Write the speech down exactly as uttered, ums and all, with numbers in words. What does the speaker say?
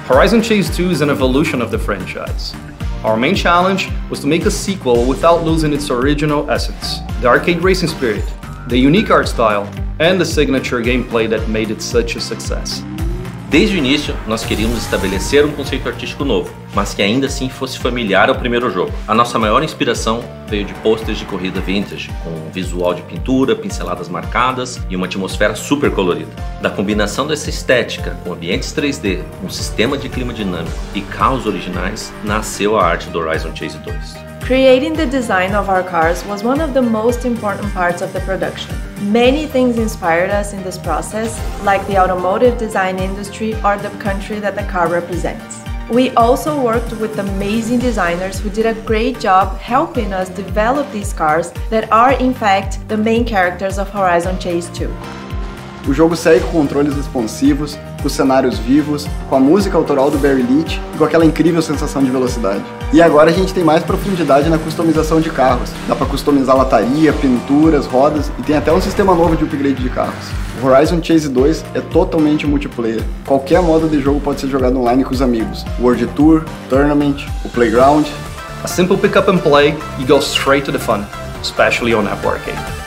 Horizon Chase two is an evolution of the franchise. Our main challenge was to make a sequel without losing its original essence, the arcade racing spirit, the unique art style, and the signature gameplay that made it such a success. Desde o início, nós queríamos estabelecer um conceito artístico novo, mas que ainda assim fosse familiar ao primeiro jogo. A nossa maior inspiração veio de posters de corrida vintage, com um visual de pintura, pinceladas marcadas e uma atmosfera super colorida. Da combinação dessa estética com ambientes três D, um sistema de clima dinâmico e carros originais, nasceu a arte do Horizon Chase dois. Creating the design of our cars was one of the most important parts of the production. Many things inspired us in this process, like the automotive design industry or the country that the car represents. We also worked with amazing designers who did a great job helping us develop these cars that are in fact the main characters of Horizon Chase two. O jogo segue com controles responsivos, com cenários vivos, com a música autoral do Barry Leitch e com aquela incrível sensação de velocidade. E agora a gente tem mais profundidade na customização de carros. Dá para customizar lataria, pinturas, rodas e tem até um sistema novo de upgrade de carros. O Horizon Chase dois é totalmente multiplayer. Qualquer modo de jogo pode ser jogado online com os amigos. World Tour, Tournament, o Playground. A simple pick up and play, you go straight to the fun, especially on Apple Arcade.